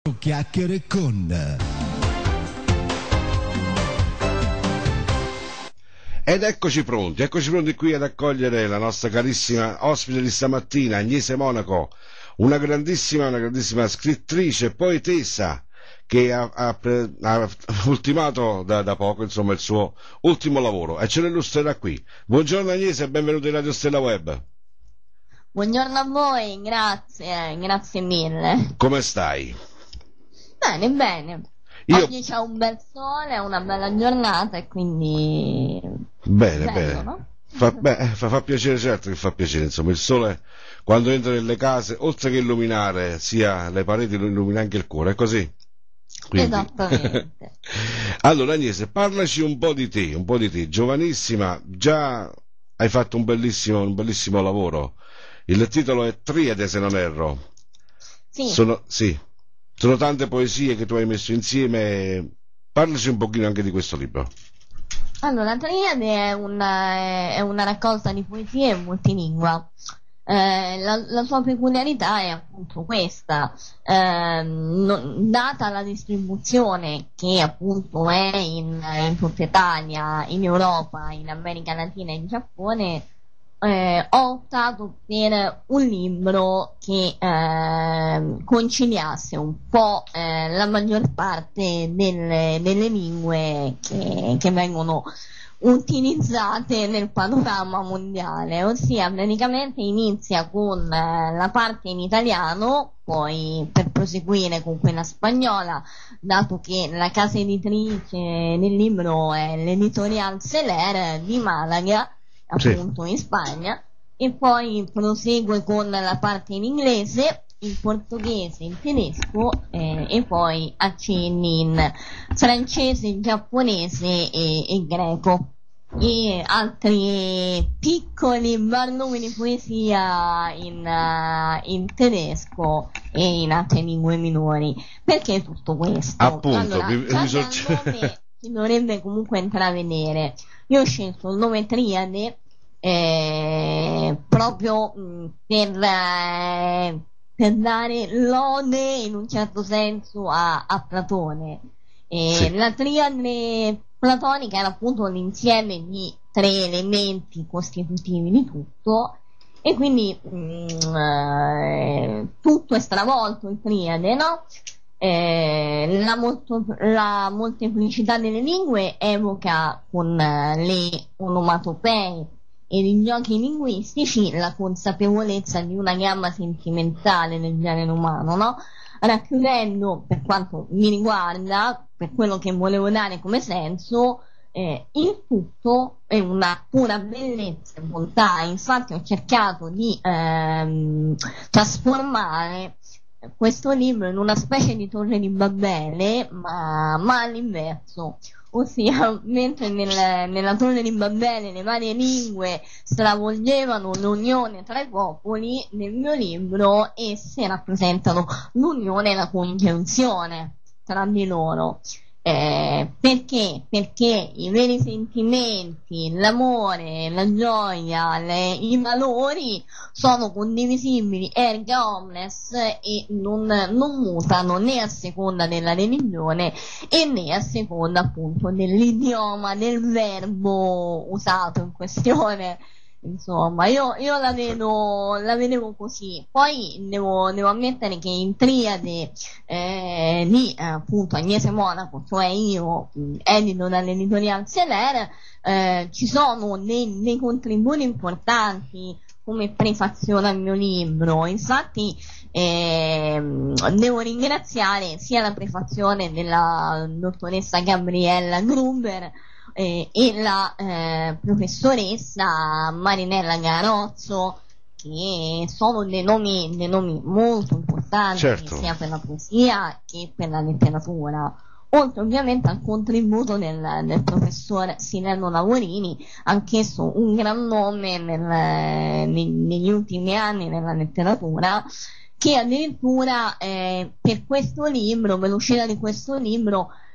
Chiacchiere con. Ed eccoci pronti qui ad accogliere la nostra carissima ospite di stamattina, Agnese Monaco, una grandissima scrittrice, poetessa, che ha ultimato da poco, insomma, il suo ultimo lavoro e ce lo illustrerà qui. Buongiorno Agnese e benvenuto in Radio Stella Web. Buongiorno a voi, grazie mille. Come stai? Bene. Oggi c'è un bel sole, una bella giornata e quindi... Bene. No? Fa piacere, certo che fa piacere, insomma, il sole quando entra nelle case, oltre che illuminare sia le pareti, lo illumina anche il cuore, è così? Quindi... Esattamente. Allora Agnese, parlaci un po' di te, giovanissima, già hai fatto un bellissimo lavoro, il titolo è Triade se non erro. Sì. Sono tante poesie che tu hai messo insieme, parlaci un pochino anche di questo libro. Allora, Triade è una raccolta di poesie multilingua. La sua peculiarità è appunto questa, data la distribuzione che appunto è in tutta Italia, in Europa, in America Latina e in Giappone. Ho optato per un libro che conciliasse un po' la maggior parte delle lingue che vengono utilizzate nel panorama mondiale, ossia praticamente inizia con la parte in italiano, poi per proseguire con quella spagnola, dato che la casa editrice del libro è l'Editorial Seler di Malaga, appunto in Spagna, e poi prosegue con la parte in inglese, in portoghese, in tedesco e poi accenni in francese, giapponese e greco e altri piccoli barnumi di poesia in tedesco e in altre lingue minori. Perché tutto questo? Appunto, allora, nome si dovrebbe comunque intravedere. Io ho scelto il nome Triade proprio per dare lode in un certo senso a Platone. Sì. La triade platonica era appunto l'insieme di tre elementi costitutivi di tutto, e quindi tutto è stravolto in triade, no? La molteplicità delle lingue evoca con le onomatopee e i giochi linguistici la consapevolezza di una gamma sentimentale del genere umano, no? Racchiudendo, per quanto mi riguarda, per quello che volevo dare come senso, il tutto è una pura bellezza e bontà. Infatti ho cercato di trasformare questo libro in una specie di torre di Babele, ma all'inverso, ossia mentre nella torre di Babele le varie lingue stravolgevano l'unione tra i popoli, nel mio libro esse rappresentano l'unione e la congiunzione tra di loro. Perché? Perché i veri sentimenti, l'amore, la gioia, i valori sono condivisibili erga omnes e non mutano né a seconda della religione e né a seconda appunto dell'idioma, del verbo usato in questione. Insomma, io la vedevo così. Poi devo ammettere che in Triade di appunto Agnese Monaco, cioè io, edito dall'Editorial Seler, ci sono dei contributi importanti come prefazione al mio libro. Infatti devo ringraziare sia la prefazione della dottoressa Gabriella Gruber e la professoressa Marinella Garozzo, che sono dei nomi molto importanti, certo, sia per la poesia che per la letteratura, oltre ovviamente al contributo del professor Sinello Lavorini, anch'esso un gran nome negli ultimi anni nella letteratura, che addirittura per questo libro, per l'uscita di questo libro,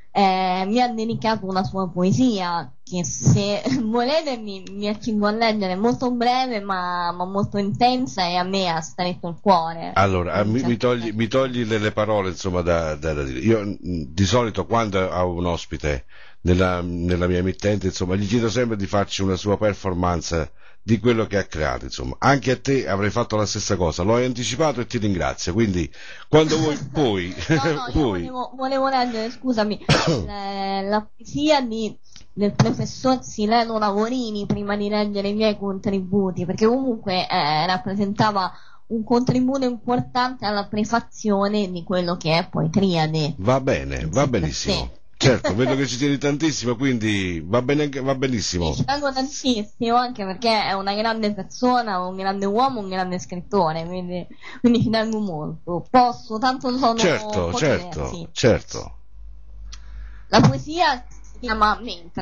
mi ha dedicato una sua poesia che se volete mi accingo a leggere, molto breve ma molto intensa e a me ha stretto il cuore Allora, in un certo mi senso. togli le parole, insomma, da dire. Io di solito quando ho un ospite nella mia emittente, insomma, gli chiedo sempre di farci una sua performance di quello che ha creato, insomma. Anche a te avrei fatto la stessa cosa, l'ho anticipato e ti ringrazio, quindi quando vuoi, puoi, No, no, io puoi. volevo leggere, scusami, la poesia del professor Sileno Lavorini prima di leggere i miei contributi, perché comunque rappresentava un contributo importante alla prefazione di quello che è poi Triade Va bene, in va sé per sé. benissimo. Certo, vedo che ci tieni tantissimo, quindi va bene, va Sì, benissimo. ci tengo tantissimo anche perché è una grande persona, un grande uomo, un grande scrittore, quindi ci tengo molto. Tanto sono Certo, pochi certo, versi. certo. La poesia si chiama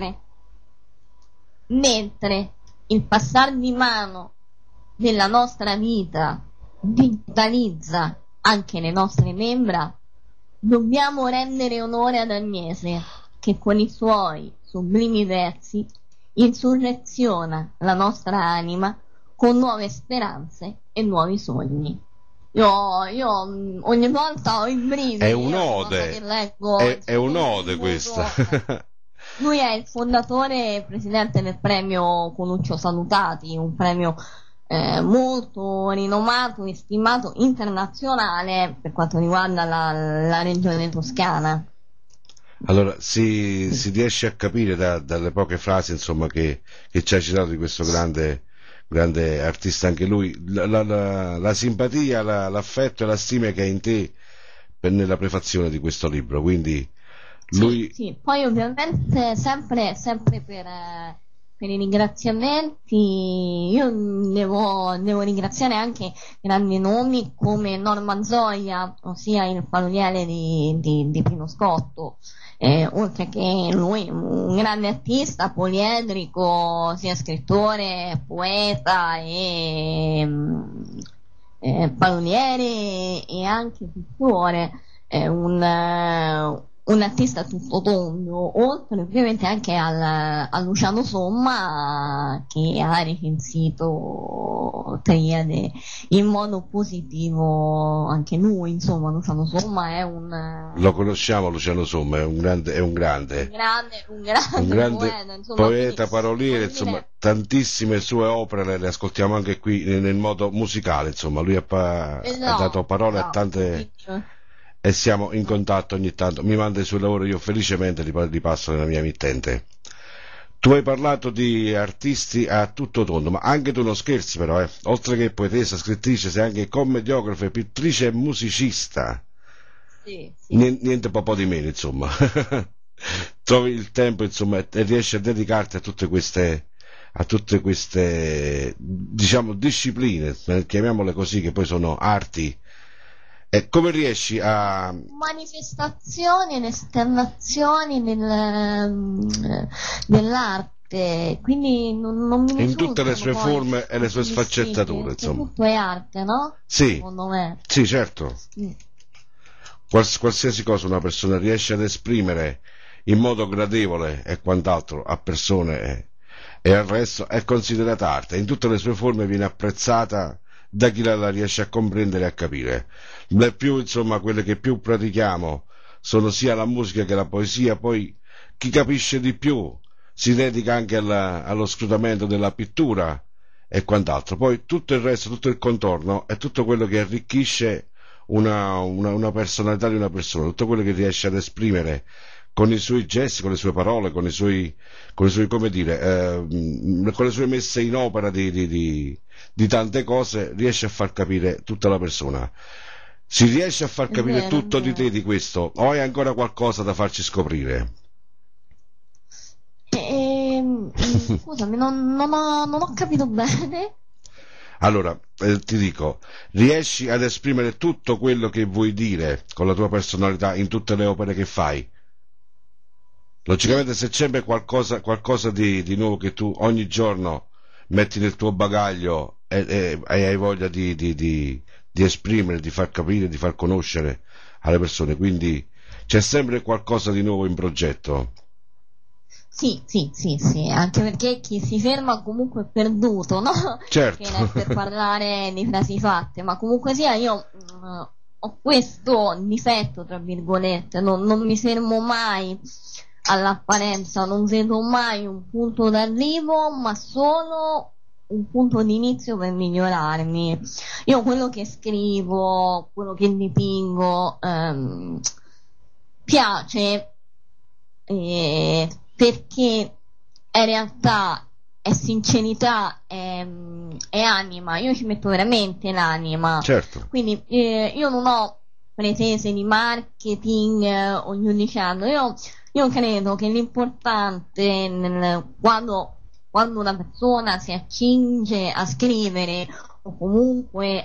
mentre il passare di mano della nostra vita digitalizza anche le nostre membra, dobbiamo rendere onore ad Agnese, che con i suoi sublimi versi insurreziona la nostra anima con nuove speranze e nuovi sogni. Io ogni volta ho i È brividi, io ogni volta che un'ode, leggo il è suo un'ode questa. contributo. Lui è il fondatore e presidente del premio Coluccio Salutati, un premio molto rinomato e stimato internazionale per quanto riguarda la regione toscana. Allora, si riesce a capire dalle poche frasi, insomma, che ci ha citato di questo grande artista anche lui, la simpatia, l'affetto e la stima che ha in te nella prefazione di questo libro. Quindi Sì, lui, sì, poi ovviamente sempre per i ringraziamenti, io devo ringraziare anche grandi nomi come Norman Zoia, ossia il paroliere di Pino Scotto, oltre che lui un grande artista poliedrico, sia scrittore, poeta paroliere e anche pittore, un artista tutto tondo, oltre ovviamente anche a Luciano Somma che ha recensito Triade in modo positivo anche lui, insomma Luciano Somma è lo conosciamo, Luciano Somma, è un un grande grande poeta, insomma, quindi poeta, paroliere, devo insomma, dire, tantissime sue opere le ascoltiamo anche qui nel modo musicale, insomma, lui ha dato parole a esatto, tante quindi, e siamo in contatto ogni tanto, mi manda i suoi lavori, io felicemente li passo nella mia emittente. Tu hai parlato di artisti a tutto tondo, ma anche tu non scherzi però, eh. Oltre che poetessa, scrittrice, sei anche commediografa, pittrice e musicista. sì, sì. Niente po' di meno, insomma. Trovi il tempo, insomma, e riesci a dedicarti a tutte queste, diciamo, discipline, chiamiamole così, che poi sono arti. E come riesci a, Manifestazioni ed esternazioni dell'arte, quindi non mi in tutte le risultano sue poi forme e le sue molto dissimili, sfaccettature, perché insomma. tutto è arte, no? Sì, Secondo me. sì, certo. Mm. Qualsiasi cosa una persona riesce ad esprimere in modo gradevole e quant'altro a persone e al resto è considerata arte, in tutte le sue forme viene apprezzata da chi la riesce a comprendere e a capire. Le più, insomma, quelle che più pratichiamo sono sia la musica che la poesia, poi chi capisce di più si dedica anche allo scrutamento della pittura e quant'altro. Poi tutto il resto, tutto il contorno è tutto quello che arricchisce una personalità di una persona, tutto quello che riesce ad esprimere con i suoi gesti, con le sue parole, con i suoi come dire, con le sue messe in opera di tante cose, riesce a far capire tutta la persona. Si riesce a far È capire vero, è tutto di te vero. di questo, o hai ancora qualcosa da farci scoprire? Scusami, non ho capito bene. Allora, ti dico, riesci ad esprimere tutto quello che vuoi dire con la tua personalità in tutte le opere che fai? Sì, Logicamente se c'è qualcosa di nuovo che tu ogni giorno metti nel tuo bagaglio e hai voglia di esprimere, di far capire, di far conoscere alle persone, quindi c'è sempre qualcosa di nuovo in progetto. Sì, sì, sì, sì, anche perché chi si ferma comunque è perduto, no? Certo. Che è per parlare di frasi fatte, ma comunque sia io ho questo difetto, tra virgolette, non mi fermo mai all'apparenza, non vedo mai un punto d'arrivo, ma solo un punto di inizio per migliorarmi. Io quello che scrivo, quello che dipingo, piace perché in realtà è sincerità, è anima, io ci metto veramente l'anima, Certo. quindi io non ho pretese di marketing o giudicando, io credo che l'importante quando una persona si accinge a scrivere o comunque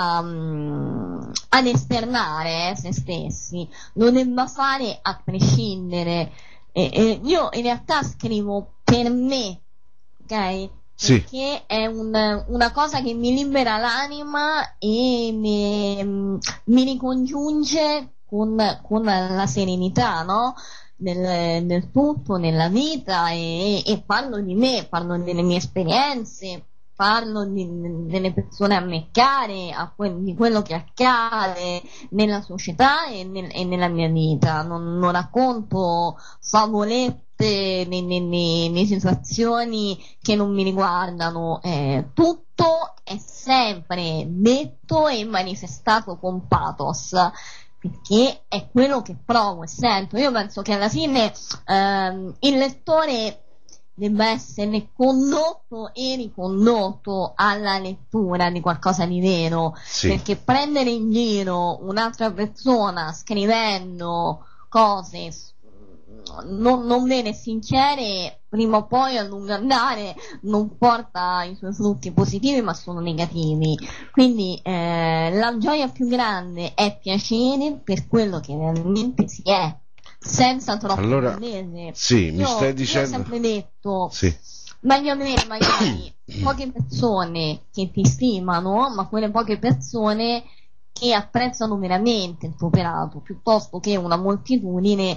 ad esternare se stessi, lo debba fare a prescindere. Io in realtà scrivo per me, ok? Sì. Perché è una cosa che mi libera l'anima e mi ricongiunge con la serenità, no? Del tutto nella vita e parlo di me, parlo delle mie esperienze, parlo delle persone a me care, di quello che accade nella società e nella mia vita. Non racconto favolette né situazioni che non mi riguardano. Tutto è sempre detto e manifestato con pathos, perché è quello che provo e sento. Io penso che alla fine il lettore debba essere condotto e ricondotto alla lettura di qualcosa di vero, Sì. perché prendere in giro un'altra persona scrivendo cose non vere e sincere, prima o poi a lungo andare non porta i suoi frutti positivi, ma sono negativi. Quindi la gioia più grande è piacere per quello che realmente si è, senza troppo pretese. Sì, mi stai Io ho dicendo. sempre detto, Sì. meglio avere magari poche persone che ti stimano, ma quelle poche persone che apprezzano veramente il tuo operato, piuttosto che una moltitudine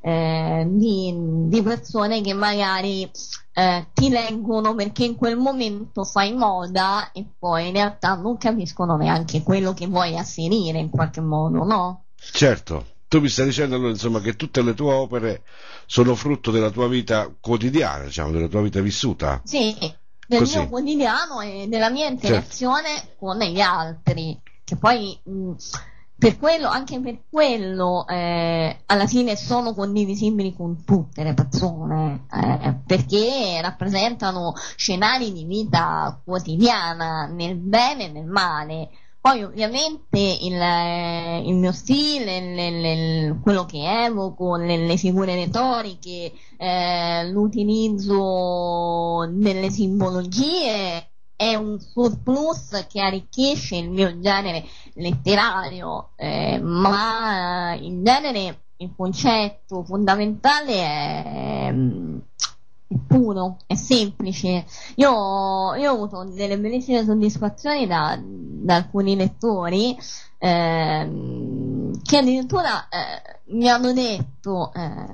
di persone che magari ti leggono perché in quel momento fai moda e poi in realtà non capiscono neanche quello che vuoi asserire in qualche modo, no? Certo. Tu mi stai dicendo allora, insomma, che tutte le tue opere sono frutto della tua vita quotidiana, diciamo, della tua vita vissuta. Sì, del Così. mio quotidiano e della mia interazione con gli altri, che poi per quello, anche per quello alla fine sono condivisibili con tutte le persone, perché rappresentano scenari di vita quotidiana, nel bene e nel male. Poi ovviamente il mio stile, quello che evoco, le figure retoriche, l'utilizzo delle simbologie è un surplus che arricchisce il mio genere letterario, ma in genere il concetto fondamentale è puro, è semplice. Io ho avuto delle bellissime soddisfazioni da alcuni lettori che addirittura mi hanno detto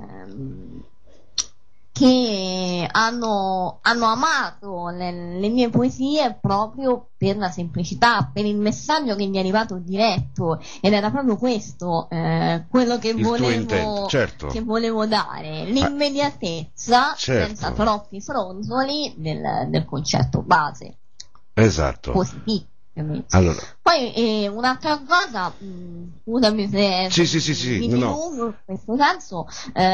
che hanno amato le mie poesie proprio per la semplicità, per il messaggio che mi è arrivato diretto, ed era proprio questo quello che certo. volevo dare, l'immediatezza certo. senza troppi fronzoli del concetto base. Esatto. Positivo. Allora. Poi un'altra cosa, scusami se sì, dilungo in questo senso,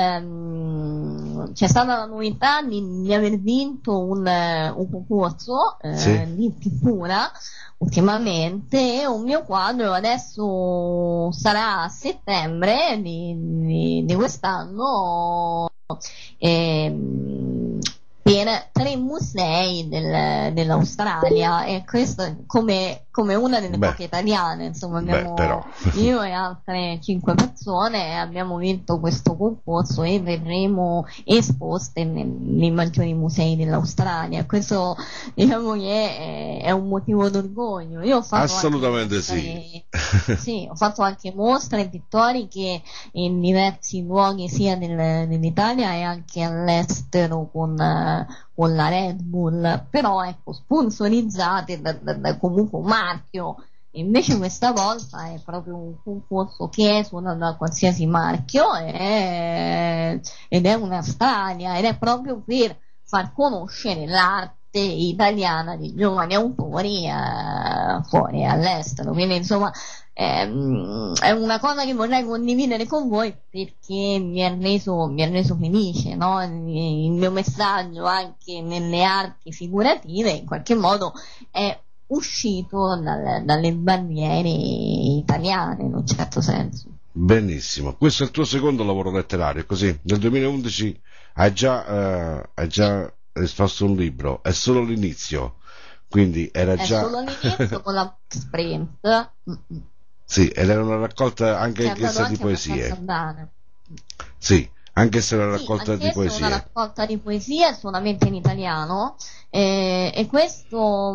c'è stata la novità di aver vinto un concorso di pittura ultimamente, e un mio quadro adesso sarà a settembre di quest'anno per 3 musei dell'Australia, e questo è come una delle poche italiane, insomma, però. Io e altre 5 persone abbiamo vinto questo concorso e verremo esposte nei maggiori musei dell'Australia. Questo, diciamo, che è un motivo d'orgoglio. Io ho fatto assolutamente sì. Sì, ho fatto anche mostre pittoriche in diversi luoghi sia dell'Italia e anche all'estero con la Red Bull, però ecco, sponsorizzate da comunque un marchio. Invece questa volta è proprio un concorso che esula da qualsiasi marchio ed è una storia, ed è proprio per far conoscere l'arte italiana di giovani autori fuori all'estero. Quindi insomma è una cosa che vorrei condividere con voi, perché mi ha reso felice, no? Il mio messaggio anche nelle arti figurative in qualche modo è uscito dalle barriere italiane, in un certo senso. Benissimo, questo è il tuo secondo lavoro letterario, così nel 2011 hai già esposto un libro, è solo l'inizio, quindi era già... È solo l'inizio con la Sprint. Sì, ed era una raccolta anche questa di poesie. Sì, anche se era una raccolta di poesie. Una raccolta di poesie solamente in italiano, e questo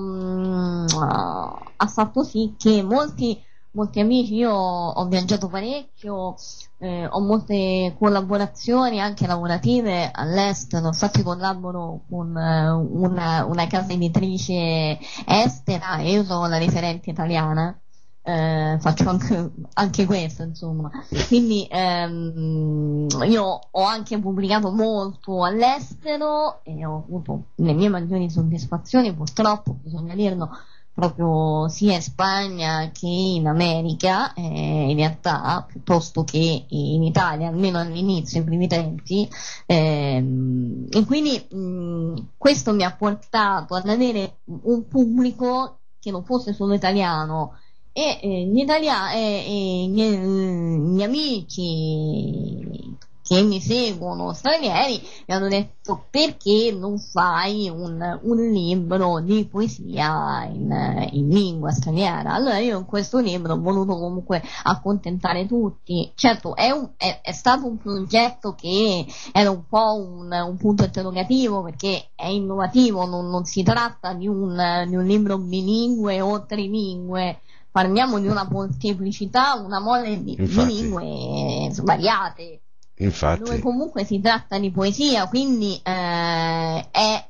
ha fatto sì che molti amici, io ho viaggiato parecchio, ho molte collaborazioni anche lavorative all'estero, infatti collaboro con una casa editrice estera e io sono la referente italiana. Faccio anche questo, insomma. Quindi io ho anche pubblicato molto all'estero e ho avuto le mie maggiori soddisfazioni, purtroppo bisogna dirlo, proprio sia in Spagna che in America, in realtà, piuttosto che in Italia, almeno all'inizio, i primi tempi, e quindi questo mi ha portato ad avere un pubblico che non fosse solo italiano, e gli amici che mi seguono stranieri mi hanno detto: perché non fai un libro di poesia in lingua straniera? Allora io in questo libro ho voluto comunque accontentare tutti. Certo, è stato un progetto che era un po' un punto interrogativo, perché è innovativo, non si tratta di un libro bilingue o trilingue. Parliamo di una molteplicità, una mole di lingue svariate. Infatti. Dove comunque si tratta di poesia, quindi è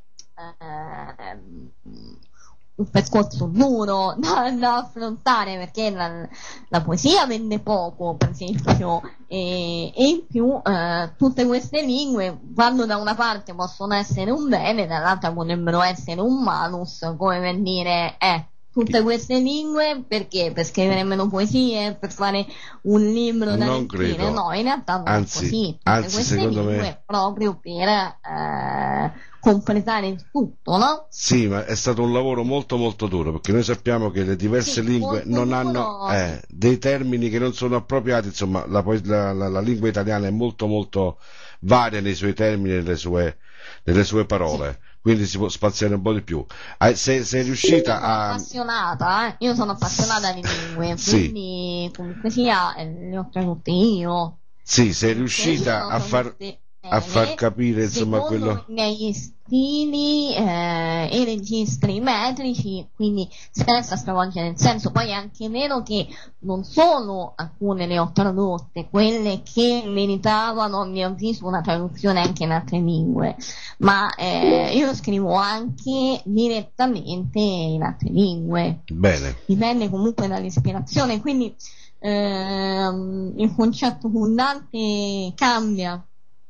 un percorso duro da affrontare, perché la poesia vende poco, per esempio, e in più tutte queste lingue, quando da una parte possono essere un bene, dall'altra potrebbero essere un malus, come per dire tutte queste lingue perché? Per scrivere meno poesie, per fare un libro da leggere? No, in realtà non è così. Tutte queste lingue proprio per completare il tutto, no? Sì, ma è stato un lavoro molto molto duro, perché noi sappiamo che le diverse lingue non hanno dei termini che non sono appropriati, insomma la lingua italiana è molto molto varia nei suoi termini e nelle sue parole. Sì. Quindi si può spaziare un po' di più. Sei riuscita appassionata, io sono appassionata di lingue, quindi comunque sia le ho tradute io. Sì, sei riuscita a far capire, insomma, quello. I miei stili e registri metrici, quindi senza stravolgere il senso. Poi è anche vero che non solo alcune le ho tradotte, quelle che meritavano a mio avviso una traduzione anche in altre lingue, ma io scrivo anche direttamente in altre lingue. Bene. Dipende comunque dall'ispirazione, quindi il concetto fondante cambia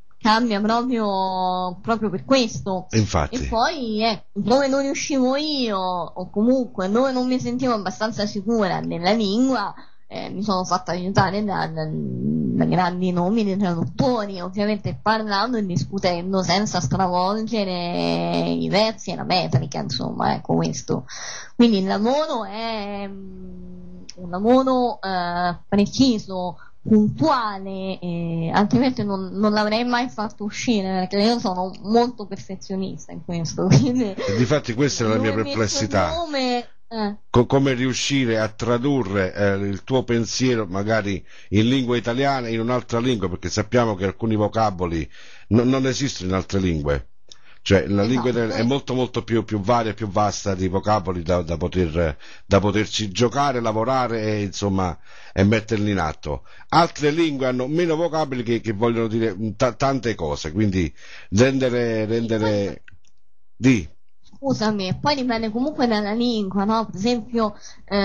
proprio per questo. Infatti. E poi dove non riuscivo io, o comunque dove non mi sentivo abbastanza sicura nella lingua, mi sono fatta aiutare da grandi nomi di traduttori, ovviamente parlando e discutendo senza stravolgere i versi e la metrica, insomma, ecco questo. Quindi il lavoro è un lavoro preciso, puntuale, altrimenti non l'avrei mai fatto uscire, perché io sono molto perfezionista in questo, quindi E difatti questa è la mia dove metto il perplessità. nome, Come riuscire a tradurre il tuo pensiero magari in lingua italiana in un'altra lingua, perché sappiamo che alcuni vocaboli non esistono in altre lingue. Cioè la lingua italiana è molto molto più varia, più vasta di vocaboli da poterci giocare, lavorare e insomma e metterli in atto. Altre lingue hanno meno vocaboli che vogliono dire tante cose, quindi rendere di scusami, poi dipende comunque dalla lingua, no? Per esempio,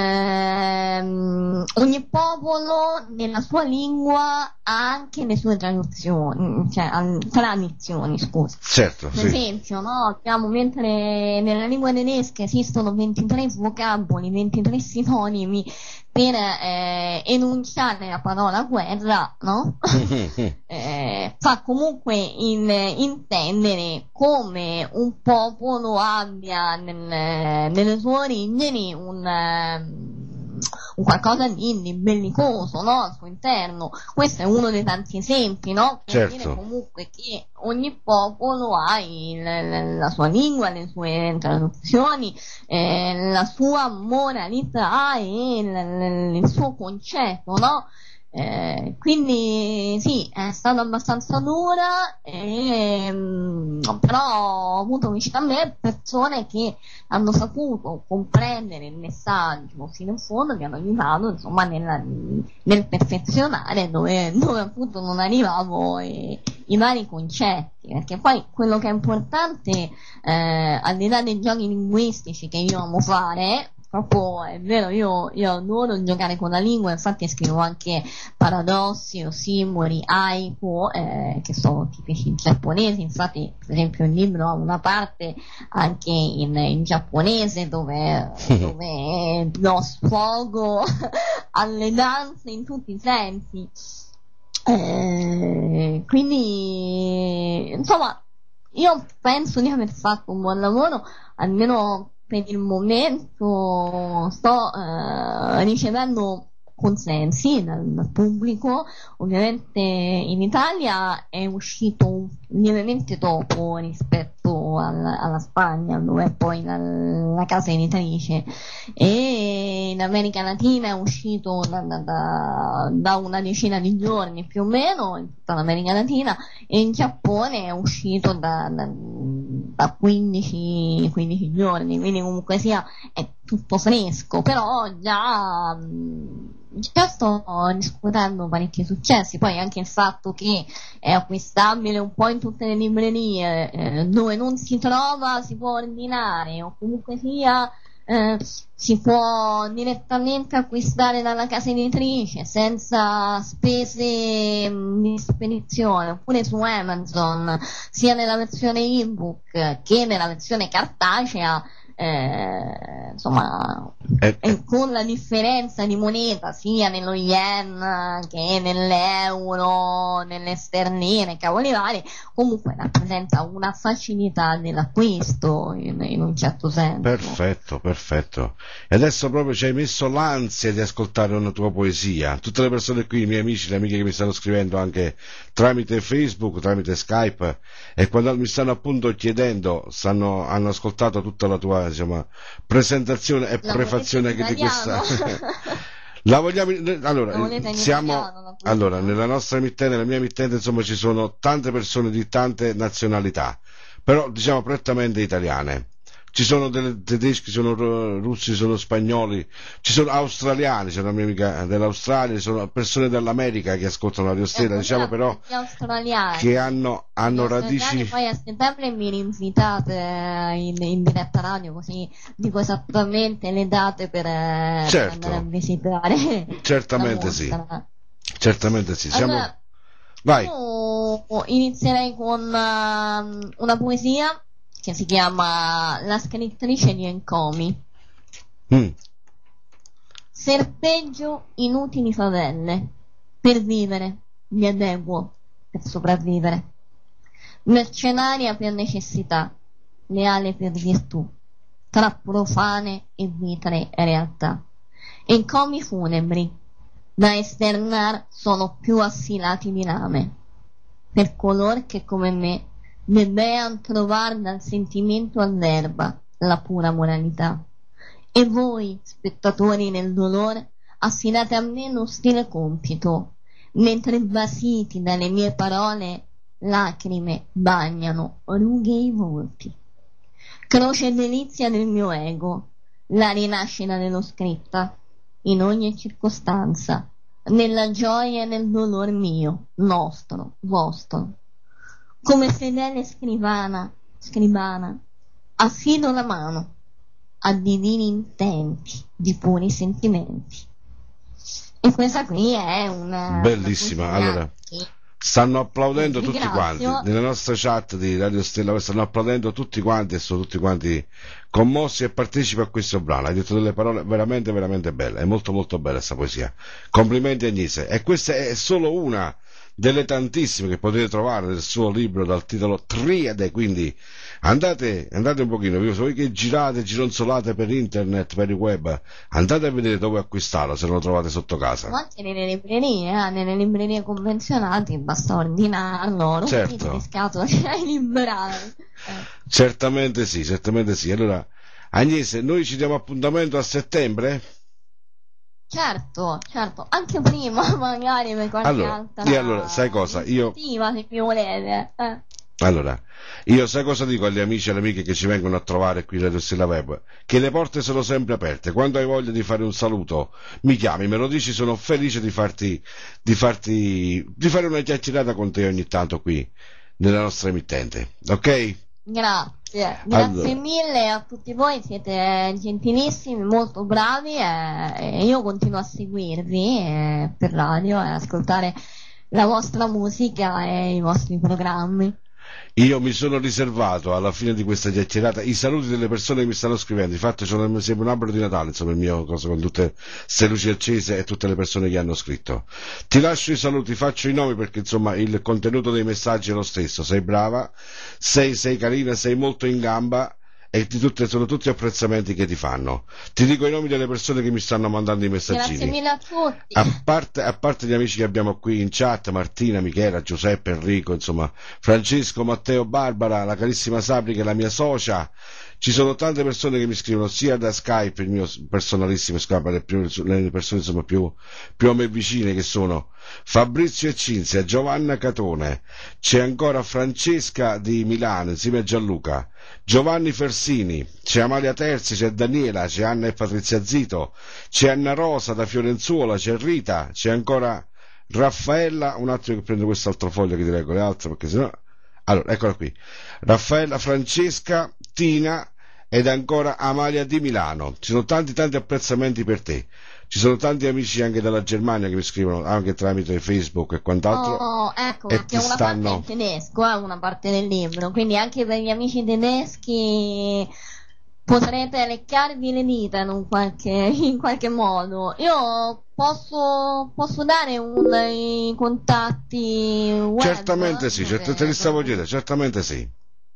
ogni popolo nella sua lingua ha anche le sue traduzioni, cioè tradizioni, scusa. certo, Per sì. esempio, no? Abbiamo, mentre nella lingua tedesca esistono 23 vocaboli, 23 sinonimi per enunciare la parola guerra, no? Fa comunque intendere come un popolo abbia nelle sue origini un qualcosa di bellicoso, no? Al suo interno. Questo è uno dei tanti esempi, no? Per dire Certo. comunque che ogni popolo ha la sua lingua, le sue traduzioni, la sua moralità e il suo concetto, no? Quindi sì, è stata abbastanza dura, però ho avuto vicino a me persone che hanno saputo comprendere il messaggio fino in fondo, mi hanno aiutato insomma nel perfezionare dove appunto non arrivavo i vari concetti, perché poi quello che è importante, al di là dei giochi linguistici che io amo fare, proprio è vero, io adoro giocare con la lingua, infatti scrivo anche paradossi, ossimori, haiku, che sono tipici giapponesi. Infatti per esempio il libro ha una parte anche in giapponese dove do sfogo alle danze in tutti i sensi. Quindi insomma io penso di aver fatto un buon lavoro, almeno per il momento sto ricevendo consensi dal pubblico. Ovviamente in Italia è uscito lievemente dopo rispetto alla Spagna, dove è poi la casa editrice, e in America Latina è uscito da una decina di giorni più o meno in tutta l'America Latina, e in Giappone è uscito da 15 giorni, quindi comunque sia è tutto fresco, però già sto riscuotendo parecchi successi. Poi anche il fatto che è acquistabile un po' in tutte le librerie, dove non si trova si può ordinare, o comunque sia si può direttamente acquistare dalla casa editrice senza spese di spedizione, oppure su Amazon, sia nella versione ebook che nella versione cartacea. Insomma, con la differenza di moneta sia nello yen che nell'euro, nelle sterline, cavoli vari, comunque rappresenta una facilità dell'acquisto in un certo senso. Perfetto, perfetto. E adesso proprio ci hai messo l'ansia di ascoltare una tua poesia. Tutte le persone qui, i miei amici, le amiche che mi stanno scrivendo anche tramite Facebook, tramite Skype, e quando mi stanno appunto chiedendo, hanno ascoltato tutta la tua, insomma, presentazione e prefazione di questa. La vogliamo, allora, nella nostra emittente, nella mia emittente, insomma, ci sono tante persone di tante nazionalità, però diciamo prettamente italiane. Ci sono tedeschi, ci sono russi, ci sono spagnoli, ci sono australiani, c'è una mia amica dell'Australia, ci sono persone dall'America che ascoltano Radio Stella, diciamo però che hanno radici. Poi a settembre mi rinvitate in diretta radio, così dico esattamente le date per andare a visitare. Certamente sì. Certamente sì. Allora, vai. Io inizierei con una poesia che si chiama La scrittrice di Encomi. Serpeggio inutili favelle, per vivere mi adeguo per sopravvivere, mercenaria per necessità, leale per virtù, tra profane e vitre realtà. Encomi funebri, da esternar sono più assilati di lame, per color che come me debbean trovar dal sentimento all'erba la pura moralità. E voi, spettatori nel dolore, affidate a me l'ostile compito, mentre basiti dalle mie parole lacrime bagnano rughe i volti. Croce e delizia del mio ego, la rinascita dello scritta, in ogni circostanza, nella gioia e nel dolor mio, nostro, vostro. Come fedele scribana, affido la mano a divini intenti di puri sentimenti. E questa qui è una bellissima. Allora, stanno applaudendo tutti quanti nella nostra chat di Radio Stella, stanno applaudendo tutti quanti e sono tutti quanti commossi e partecipi a questo brano. Hai detto delle parole veramente veramente belle, è molto molto bella questa poesia, complimenti Agnese. E questa è solo una delle tantissime che potete trovare nel suo libro dal titolo Triade, quindi andate un pochino, voi che girate, gironzolate per internet, per il web, andate a vedere dove acquistarlo se non lo trovate sotto casa. Ma anche nelle librerie convenzionate basta ordinarlo, certo, le scatole ai librari. Certamente sì. Allora Agnese, noi ci diamo appuntamento a settembre? Certo, anche prima magari per qualche altra. E allora, sai cosa? Se mi volete. Allora, io sai cosa dico agli amici e alle amiche che ci vengono a trovare qui a Radio Stella Web? Che le porte sono sempre aperte. Quando hai voglia di fare un saluto, mi chiami, me lo dici, sono felice di fare una chiacchierata con te ogni tanto qui nella nostra emittente, ok? Grazie Allora, mille a tutti voi, siete gentilissimi, molto bravi e io continuo a seguirvi per radio e ascoltare la vostra musica e i vostri programmi. io mi sono riservato alla fine di questa chiacchierata i saluti delle persone che mi stanno scrivendo, infatti sembra un albero di Natale, insomma, il mio coso con tutte queste luci accese e tutte le persone che hanno scritto. Ti lascio i saluti, faccio i nomi perché insomma il contenuto dei messaggi è lo stesso. Sei brava, sei carina, sei molto in gamba e sono tutti apprezzamenti che ti fanno. Ti dico i nomi delle persone che mi stanno mandando i messaggini. Grazie mille a tutti. A parte gli amici che abbiamo qui in chat, Martina, Michela, Giuseppe, Enrico, insomma, Francesco, Matteo, Barbara, la carissima Sabri che è la mia socia, ci sono tante persone che mi scrivono sia da Skype, il mio personalissimo Skype, le persone insomma più a me vicine, che sono Fabrizio e Cinzia, Giovanna Catone, c'è ancora Francesca di Milano insieme a Gianluca, Giovanni Fersini, c'è Amalia Terzi, c'è Daniela, c'è Anna e Patrizia Zito, c'è Anna Rosa da Fiorenzuola, c'è Rita, c'è ancora Raffaella, un attimo che prendo quest'altro foglio che ti leggo le altre perché sennò. Allora, eccola qui, Raffaella, Francesca, Tina ed ancora Amalia di Milano. Ci sono tanti apprezzamenti per te. Ci sono tanti amici anche dalla Germania che mi scrivono anche tramite Facebook e quant'altro. Oh, ecco, perché una parte in tedesco, una parte del libro, quindi anche per gli amici tedeschi potrete leccarvi le dita in qualche modo. Io posso dare i contatti web? Certamente sì, te li stavo chiedendo, certamente sì.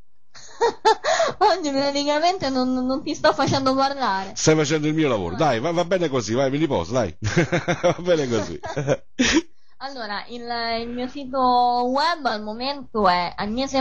Oggi praticamente non ti sto facendo parlare. Stai facendo il mio lavoro, dai, va bene così, vai, mi riposo, dai. Va bene così. Allora, il mio sito web al momento è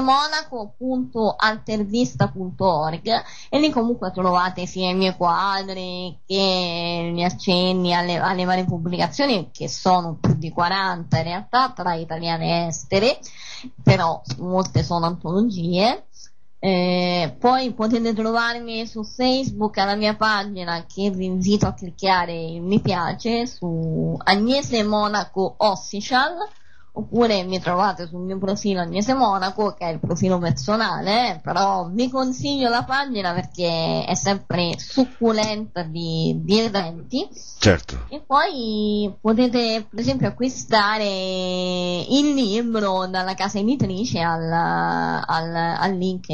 agnesemonaco.altervista.org e lì comunque trovate sia i miei quadri che gli accenni alle varie pubblicazioni, che sono più di 40 in realtà tra italiane e estere, però molte sono antologie. Poi potete trovarmi su Facebook alla mia pagina, che vi invito a cliccare il mi piace, su Agnese Monaco Official, oppure mi trovate sul mio profilo Agnese Monaco, che è il profilo personale, però vi consiglio la pagina perché è sempre succulenta di eventi. Certo. E poi potete per esempio acquistare il libro dalla casa editrice al link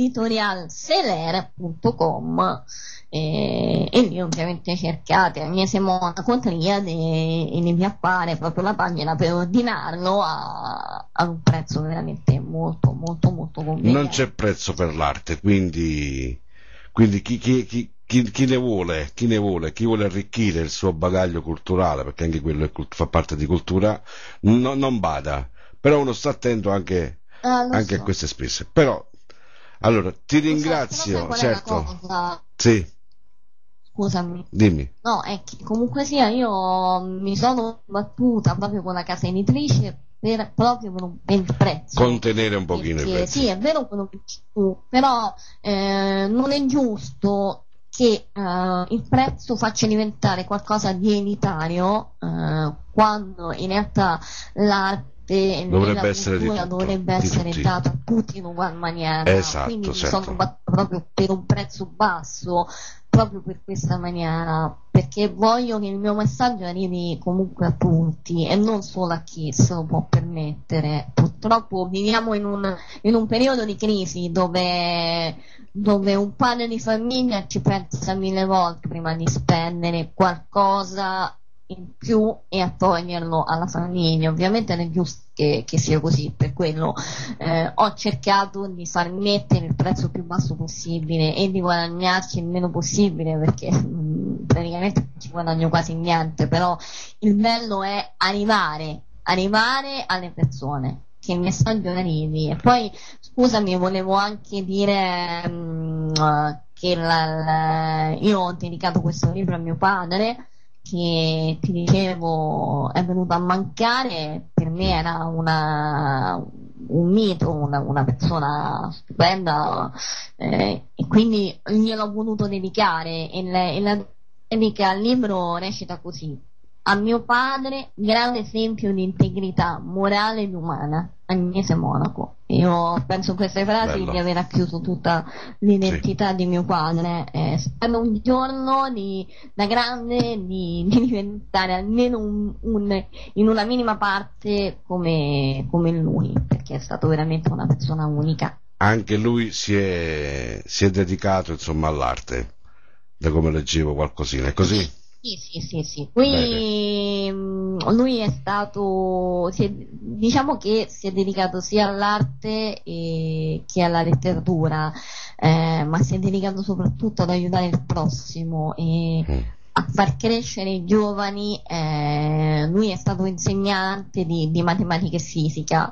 editorialseler.com e lì ovviamente cercate Agnese Monaco Triade e vi appare proprio la pagina per ordinarlo a un prezzo veramente molto molto molto conveniente. Non c'è prezzo per l'arte, quindi chi ne vuole, chi vuole arricchire il suo bagaglio culturale, perché anche quello fa parte di cultura, non bada, però uno sta attento anche, Lo anche a so. queste spese. Però, allora, ti Lo so, però sai ringrazio, qual è la certo, cosa? sì, Scusami. dimmi, No, è che comunque sia, io mi sono battuta proprio con la casa editrice proprio per il prezzo. contenere un pochino i Perché sì, prezzi. è vero quello che dici tu, però non è giusto che il prezzo faccia diventare qualcosa di elitario quando in realtà l'arte e la Dovrebbe essere di cultura tutto, dovrebbe di essere tutti. data a tutti in ugual maniera. Quindi Esatto, mi sono certo. battuta proprio per un prezzo basso proprio per questa maniera, perché voglio che il mio messaggio arrivi comunque a tutti e non solo a chi se lo può permettere. Purtroppo viviamo in un periodo di crisi dove un padre di famiglia ci pensa 1000 volte prima di spendere qualcosa in più e a toglierlo alla famiglia. Ovviamente non è giusto che sia così, per quello ho cercato di far mettere il prezzo più basso possibile e di guadagnarci il meno possibile, perché praticamente non ci guadagno quasi niente, però il bello è arrivare alle persone, che il messaggio arrivi. E poi scusami, volevo anche dire che io ho dedicato questo libro a mio padre, che ti dicevo è venuto a mancare. Per me era un mito, una persona stupenda, e quindi gliel'ho voluto dedicare, e la dedica al libro recita così: a mio padre, grande esempio di integrità morale ed umana, Agnese Monaco. Io penso queste frasi Bello, di aver racchiuso tutta sì. l'identità di mio padre. Spero un giorno da grande di diventare almeno in una minima parte come lui, perché è stato veramente una persona unica. Anche lui si è dedicato, insomma, all'arte, da come leggevo qualcosina, è così? Sì, sì, sì, sì. Bene. Qui lui è stato, diciamo che si è dedicato sia all'arte che alla letteratura, ma si è dedicato soprattutto ad aiutare il prossimo e Mm. a far crescere i giovani. Lui è stato insegnante di matematica e fisica,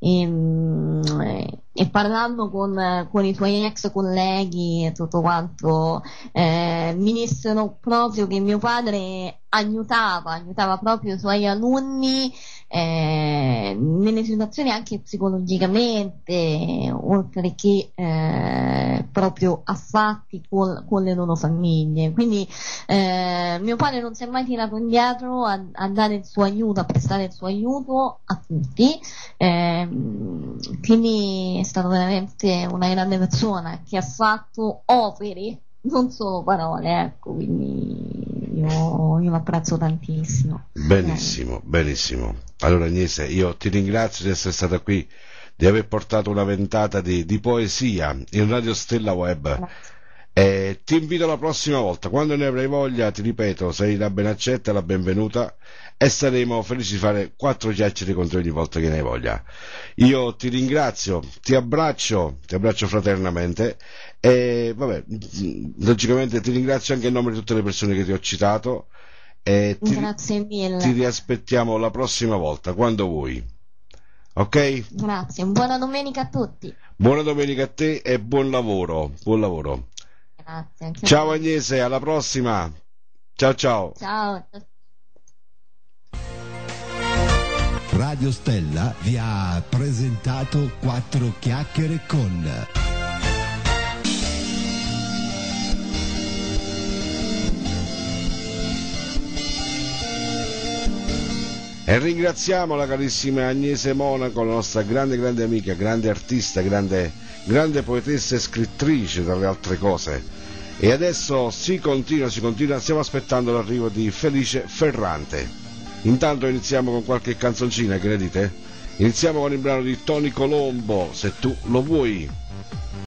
e parlando con i suoi ex colleghi e tutto quanto, mi dissero proprio che mio padre aiutava proprio i suoi alunni nelle situazioni anche psicologicamente, oltre che proprio affatti con le loro famiglie. Quindi mio padre non si è mai tirato indietro a dare il suo aiuto, a prestare il suo aiuto a tutti. Quindi è stata veramente una grande persona che ha fatto opere, non solo parole, ecco, quindi io lo apprezzo tantissimo. Benissimo, benissimo. Allora Agnese, io ti ringrazio di essere stata qui, di aver portato una ventata di poesia in Radio Stella Web. Grazie. E ti invito la prossima volta, quando ne avrai voglia, ti ripeto, sei la ben accetta e la benvenuta, e saremo felici di fare 4 chiacchiere con te ogni volta che ne hai voglia. Io ti ringrazio, ti abbraccio fraternamente, e vabbè, logicamente ti ringrazio anche in nome di tutte le persone che ti ho citato, e Grazie ti mille. riaspettiamo la prossima volta, quando vuoi. Ok? Grazie. Buona domenica a tutti. Buona domenica a te e buon lavoro, buon lavoro. Grazie anche a Ciao voi. Agnese, alla prossima. Ciao ciao. Ciao. Radio Stella vi ha presentato 4 chiacchiere con. E ringraziamo la carissima Agnese Monaco, la nostra grande grande amica, grande artista, grande poetessa e scrittrice, tra le altre cose. E adesso si continua, stiamo aspettando l'arrivo di Felice Ferrante. Intanto iniziamo con qualche canzoncina, che ne dite? Iniziamo con il brano di Tony Colombo, Se tu lo vuoi.